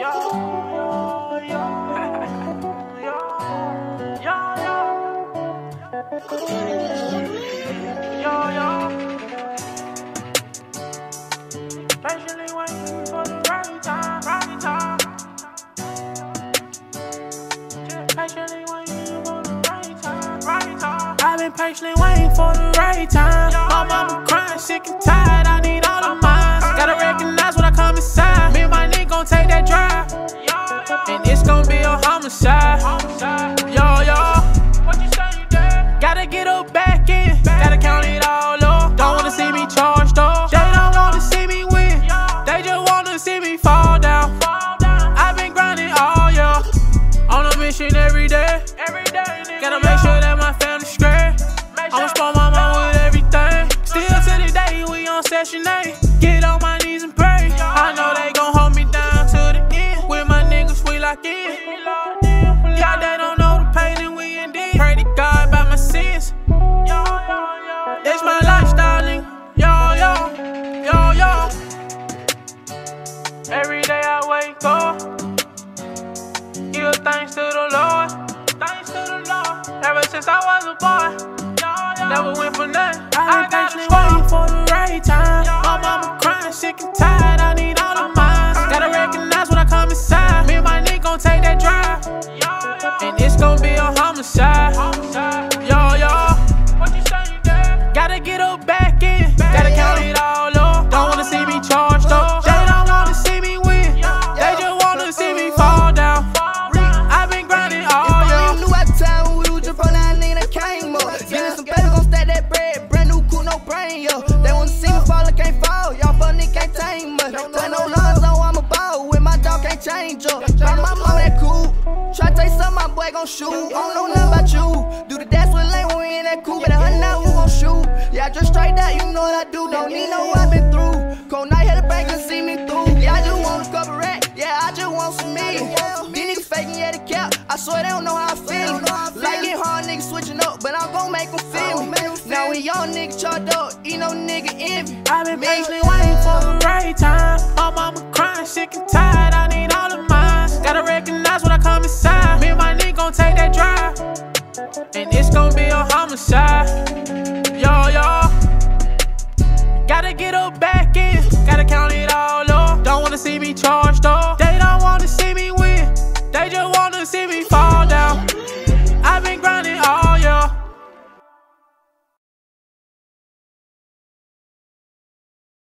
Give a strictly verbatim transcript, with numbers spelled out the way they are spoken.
yo, yo, yo, yo, yo, yo. Patiently waiting for the right time, right time. Just patiently waiting for the right time, right time. I've been patiently waiting for the right time. My mama crying, sick and tired. I need all of mine. Gotta recognize when I come inside. Me and my nigga gon' take that drive, and it's gon' be a homicide. Yo, yo. What you say, you dad? Gotta get up back in. Gotta count it all up. Don't wanna see me charged up. They don't wanna see me win. They just wanna see me fall down. I've been grinding all year, on a mission every day. Gotta make sure that my family's straight. I'ma spoil my mom with everything. Still to this day, we on session eight. Get on my knees and pray. I know they gon' hold me down to the end. With my niggas, we lock in. Yeah, they don't know the pain and we in deep. Pray to God about my sins. It's my lifestyle, nigga. Yo, yo, yo, yo. Every day I wake up, give thanks to the Lord. Thanks to the Lord. Ever since I was a boy, never went for nothing. I've been patiently waiting for the right time. My mama crying, sick and tired. I need all of mine. Gotta recognize when I come inside. Me and my nigga gon' take that drive, and it's gon' be a homicide. Yo, yo. What you say, you dad? Gotta get up back in. Gotta count it all up. Don't wanna see me charged up. They don't wanna see me win. They just wanna see me fall down. I've been grinding all year. You knew at the time when we was just from that nigga that came up. Getting some better, gon' stack that bread. Brand new cool, no brain, yo. They wanna see me fall, I can't fall. Y'all fuck nigga can't tame much. Play no lines, so I'm a ball. With my dog can't change up. My mama that cool. Try to tell you something, my boy gon' shoot. I don't know nothing about you. Do the dash with lane when we in that cool. Better hunt now, we gon' shoot. Yeah, I just straight out, you know what I do. Don't need know what I've been through. Cold night, had a bank and see me through. Yeah, I just want a couple racks. Yeah, I just want some meat. These niggas faking, yeah, the cap. I swear they don't know how I feel. Like it hard, niggas switching up, but I'm gon' make them feel me. Now we young niggas charged up, ain't no nigga envy. I've been patiently waiting for the right time. My mama crying, sick and tired. I need all of mine. Gotta recognize when I come inside. Me and my nigga gon' take that drive, and it's gon' be a homicide.